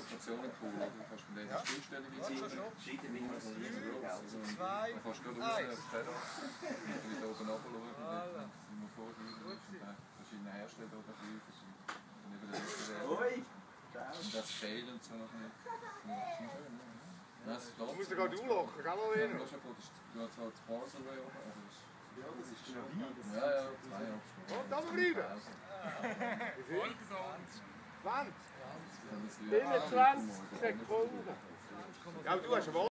Demonstrationen cool, oder? Du kannst mit dieser Stillstellung in Zeit. Scheiden wie man so riesig aus. Dann kannst du gerade raus, Terrasse, und wieder oben runterschauen, wie man vorhin verschiedene Hersteller oder Prüfer sind. Und eben der Wettbewerb. Und das Scale und so noch nicht. Das ist schon schön, ja. Du musst ja gerade durchlachen, gell, Alena? Du hast zwar das Carsaway oben, aber das... Ja, das ist noch weit. Ja, 2 Jahre. Und da bleiben! 20! 20. 25 Sekunden! Ja, aber du hast ja